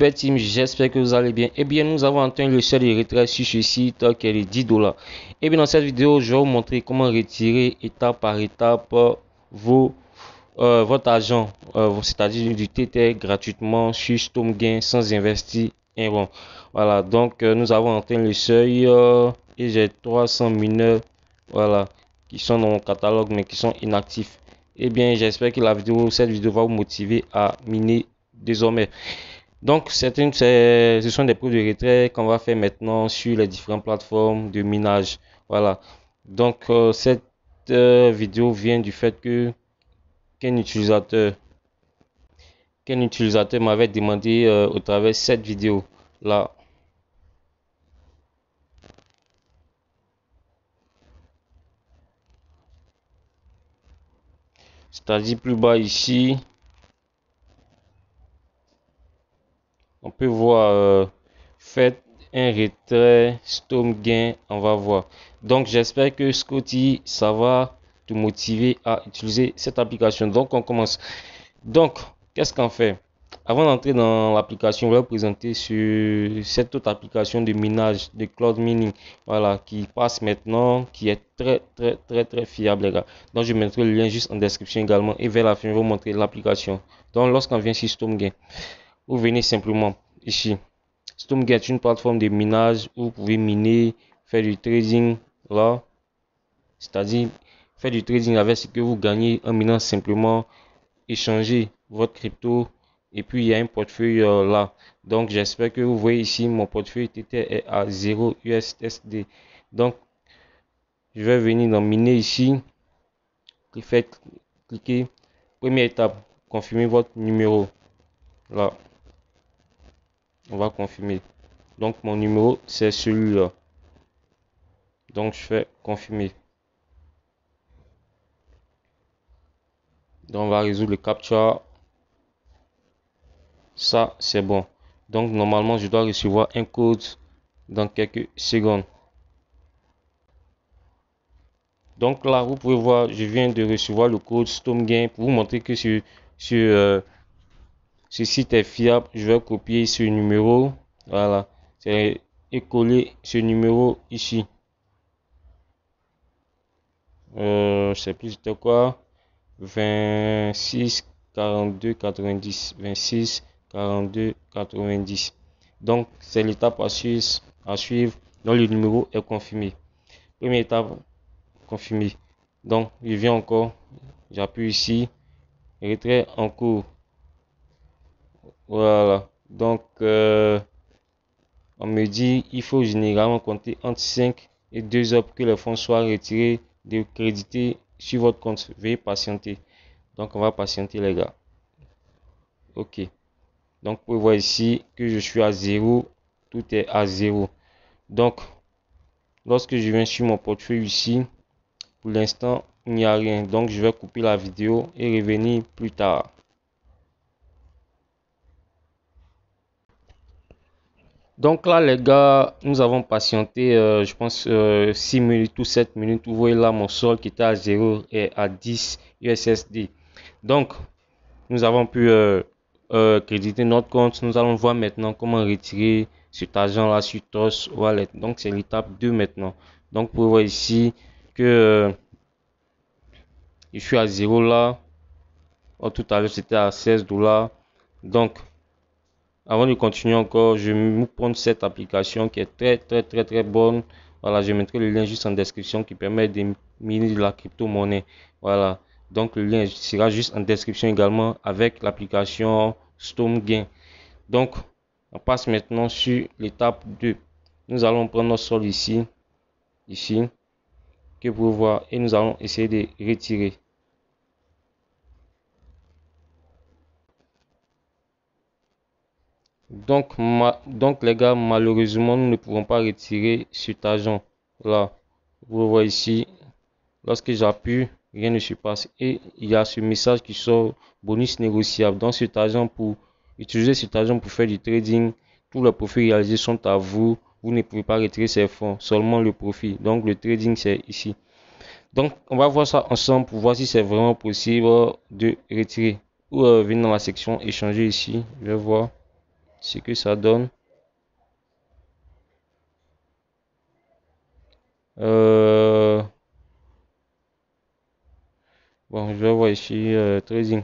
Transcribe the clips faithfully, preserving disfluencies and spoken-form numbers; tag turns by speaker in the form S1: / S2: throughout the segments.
S1: super team, j'espère que vous allez bien. Et bien, nous avons atteint le seuil de retrait sur ce site qui est de dix dollars. Et bien, dans cette vidéo, je vais vous montrer comment retirer étape par étape vos, euh, votre argent, euh, c'est-à-dire du Tether gratuitement sur StormGain sans investir un rond. Voilà, donc euh, nous avons atteint le seuil euh, et j'ai trois cents mineurs, voilà, qui sont dans mon catalogue mais qui sont inactifs. Et bien, j'espère que la vidéo, cette vidéo va vous motiver à miner désormais. Donc, certaines, ce sont des preuves de retrait qu'on va faire maintenant sur les différentes plateformes de minage. Voilà. Donc, euh, cette euh, vidéo vient du fait que qu'un utilisateur, qu'un utilisateur m'avait demandé euh, au travers de cette vidéo là. C'est-à-dire plus bas ici, on peut voir euh, faites un retrait StormGain, on va voir. Donc j'espère que Scotty, ça va te motiver à utiliser cette application. Donc on commence. Donc qu'est-ce qu'on fait? Avant d'entrer dans l'application, on va vous présenter sur cette autre application de minage, de cloud mining, voilà, qui passe maintenant, qui est très très très très fiable les gars. Donc je mettrai le lien juste en description également et vers la fin je vais vous montrer l'application. Donc lorsqu'on vient sur StormGain, vous venez simplement ici. StormGain est une plateforme de minage où vous pouvez miner, faire du trading là, c'est-à-dire faire du trading avec ce que vous gagnez en minant simplement, échanger votre crypto et puis il y a un portefeuille euh, là. Donc j'espère que vous voyez ici mon portefeuille Tether est à zéro U S D T. Donc je vais venir dans miner ici, faites cliquer, première étape, confirmer votre numéro là. On va confirmer. Donc mon numéro c'est celui-là. Donc je fais confirmer. Donc on va résoudre le captcha. Ça c'est bon. Donc normalement je dois recevoir un code dans quelques secondes. Donc là vous pouvez voir, je viens de recevoir le code StormGain pour vous montrer que sur, sur euh, ce site est fiable. Je vais copier ce numéro, voilà, et coller ce numéro ici. Euh, je sais plus c'était quoi. vingt-six quarante-deux quatre-vingt-dix, vingt-six quarante-deux quatre-vingt-dix. Donc c'est l'étape à suivre, à suivre. Donc le numéro est confirmé. Première étape confirmé. Donc je viens encore, j'appuie ici, retrait en cours. Voilà. Donc euh, on me dit il faut généralement compter entre cinq et deux heures pour que les fonds soient retirés de crédité sur votre compte. Veuillez patienter. Donc on va patienter les gars. Ok. Donc vous pouvez voir ici que je suis à zéro. Tout est à zéro. Donc lorsque je viens sur mon portefeuille ici, pour l'instant il n'y a rien. Donc je vais couper la vidéo et revenir plus tard. Donc là les gars, nous avons patienté euh, je pense euh, six minutes ou sept minutes. Vous voyez là mon solde qui était à zéro et à dix U S S D. Donc nous avons pu euh, euh, créditer notre compte. Nous allons voir maintenant comment retirer cet argent là sur Trust Wallet. Donc c'est l'étape deux maintenant. Donc vous pouvez voir ici que euh, je suis à zéro là. Oh, tout à l'heure c'était à seize dollars. Donc avant de continuer encore, je vais vous prendre cette application qui est très très très très bonne. Voilà, je mettrai le lien juste en description qui permet de miner de la crypto-monnaie. Voilà, donc le lien sera juste en description également avec l'application StormGain. Donc, on passe maintenant sur l'étape deux. Nous allons prendre notre sol ici, ici, que vous pouvez voir, et nous allons essayer de retirer. Donc, ma, donc les gars, malheureusement, nous ne pouvons pas retirer cet argent là. Vous voyez ici, lorsque j'appuie, rien ne se passe. Et il y a ce message qui sort, bonus négociable. Donc cet argent, pour utiliser cet argent pour faire du trading, tous les profits réalisés sont à vous. Vous ne pouvez pas retirer ces fonds, seulement le profit. Donc le trading, c'est ici. Donc on va voir ça ensemble pour voir si c'est vraiment possible de retirer. Ou euh, venir dans la section échanger ici. Je vais voir. ce que ça donne. Euh, bon, je vais voir ici euh, trading.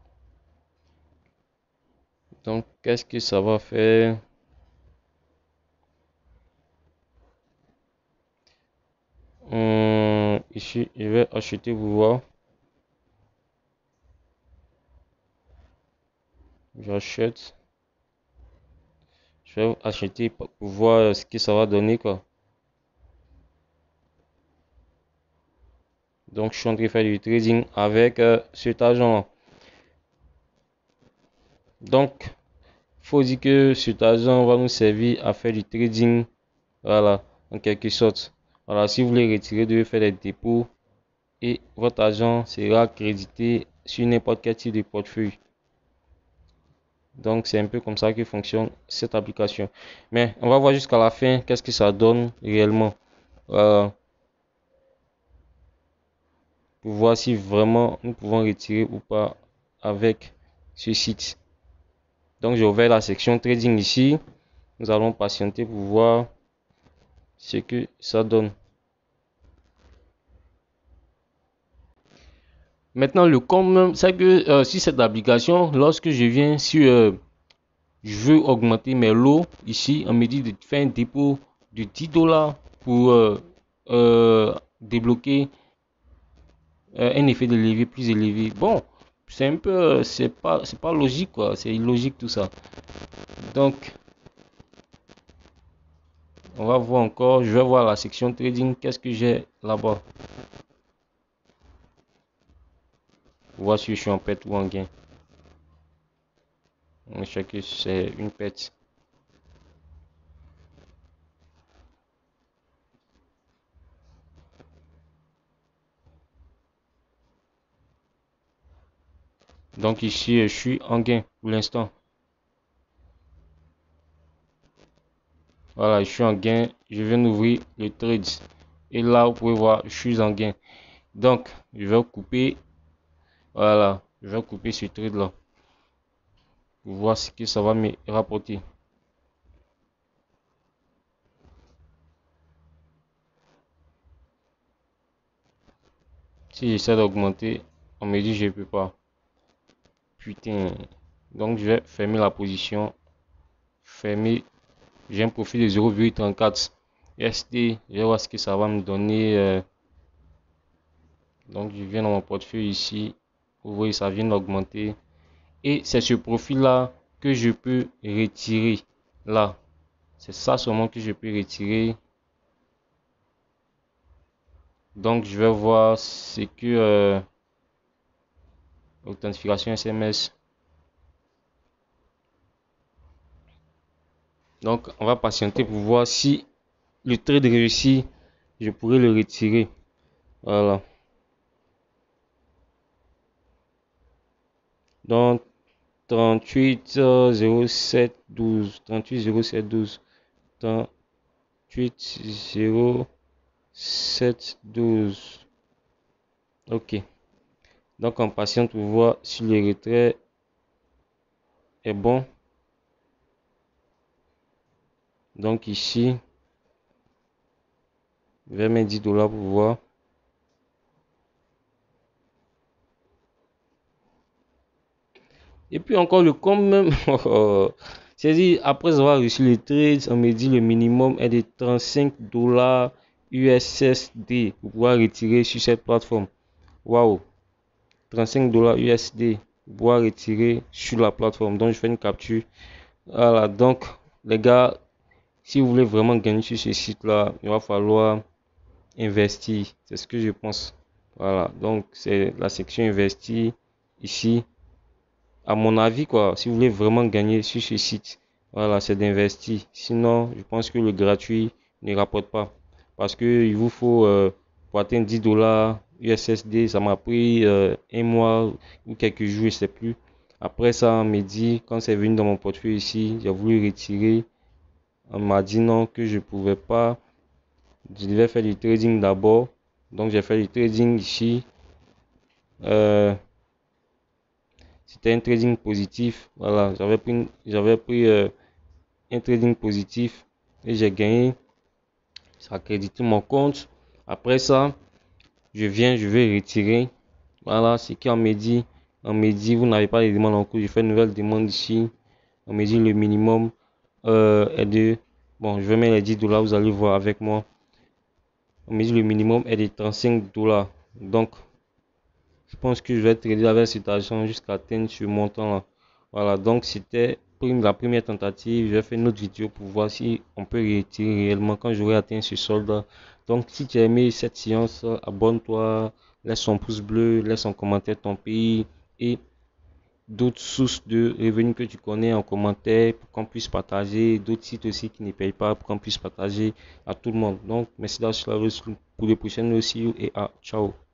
S1: Donc, qu'est-ce que ça va faire? Hum, ici, je vais acheter pour voir. J'achète. Je vais acheter pour voir ce que ça va donner, quoi. Donc, je suis en train de faire du trading avec euh, cet argent. Donc, faut dire que cet argent va nous servir à faire du trading. Voilà, en quelque sorte. Voilà, si vous voulez retirer, vous devez faire des dépôts et votre argent sera crédité sur n'importe quel type de portefeuille. Donc, c'est un peu comme ça que fonctionne cette application. Mais on va voir jusqu'à la fin qu'est-ce que ça donne réellement. Voilà, pour voir si vraiment nous pouvons retirer ou pas avec ce site. Donc, j'ai ouvert la section trading ici. Nous allons patienter pour voir ce que ça donne. Maintenant, le comble, c'est que euh, sur cette application, lorsque je viens sur, euh, je veux augmenter mes lots, ici, on me dit de faire un dépôt de dix dollars pour euh, euh, débloquer euh, un effet de levier plus élevé. Bon, c'est un peu, euh, c'est pas, c'est pas logique, quoi, c'est illogique tout ça. Donc, on va voir encore, je vais voir la section trading, qu'est-ce que j'ai là-bas. Voir si je suis en perte ou en gain. Je sais que c'est une perte. Donc ici, je suis en gain pour l'instant. Voilà, je suis en gain. Je viens d'ouvrir le trade. Et là, vous pouvez voir, je suis en gain. Donc, je vais couper. Voilà, je vais couper ce trade là. Pour voir ce que ça va me rapporter. Si j'essaie d'augmenter, on me dit que je ne peux pas. Putain. Donc, je vais fermer la position. Fermer. J'ai un profil de zéro virgule trente-quatre S T. Je vais voir ce que ça va me donner. euh. Donc, je viens dans mon portefeuille ici. Vous voyez, ça vient d'augmenter. Et c'est ce profil-là que je peux retirer. Là. C'est ça seulement que je peux retirer. Donc, je vais voir ce que euh, authentification S M S. Donc, on va patienter pour voir si le trade réussit. Je pourrais le retirer. Voilà. Donc, trente-huit zéro sept douze. trente-huit zéro sept douze. trente-huit zéro sept douze. Ok. Donc, on patiente pour voir si le retrait est bon. Donc, ici, je vais mettre dix dollars pour voir. Et puis encore le com même. C'est-à-dire, après avoir reçu le trade, on me dit le minimum est de trente-cinq dollars U S S D pour pouvoir retirer sur cette plateforme. Waouh! trente-cinq dollars U S D pour pouvoir retirer sur la plateforme. Donc, je fais une capture. Voilà. Donc, les gars, si vous voulez vraiment gagner sur ce site-là, il va falloir investir. C'est ce que je pense. Voilà. Donc, c'est la section investir ici. À mon avis, quoi, si vous voulez vraiment gagner sur ce site, voilà, c'est d'investir. Sinon, je pense que le gratuit ne rapporte pas. Parce que il vous faut, euh, pour atteindre dix dollars U S S D, ça m'a pris euh, un mois ou quelques jours, je ne sais plus. Après ça, on m'a dit, quand c'est venu dans mon portefeuille ici, j'ai voulu retirer. On m'a dit non, que je ne pouvais pas. Je devais faire du trading d'abord. Donc, j'ai fait du trading ici. Euh, C'était un trading positif. Voilà, j'avais pris, j'avais pris euh, un trading positif et j'ai gagné. Ça a crédité mon compte. Après ça, je viens, je vais retirer. Voilà, ce qu'on me dit. On me dit, vous n'avez pas les demandes en cours. Je fais une nouvelle demande ici. On me dit le minimum euh, est de. Bon, je vais mettre les dix dollars, vous allez voir avec moi. On me dit le minimum est de trente-cinq dollars. Donc, je pense que je vais trader avec cet argent jusqu'à atteindre ce montant-là. Voilà, donc c'était la première tentative. Je vais faire une autre vidéo pour voir si on peut retirer réellement quand j'aurai atteint ce solde. Donc, si tu as aimé cette séance, abonne-toi, laisse un pouce bleu, laisse un commentaire ton pays et d'autres sources de revenus que tu connais en commentaire pour qu'on puisse partager, d'autres sites aussi qui ne payent pas pour qu'on puisse partager à tout le monde. Donc, merci d'avoir suivi pour les prochaines aussi et à ciao.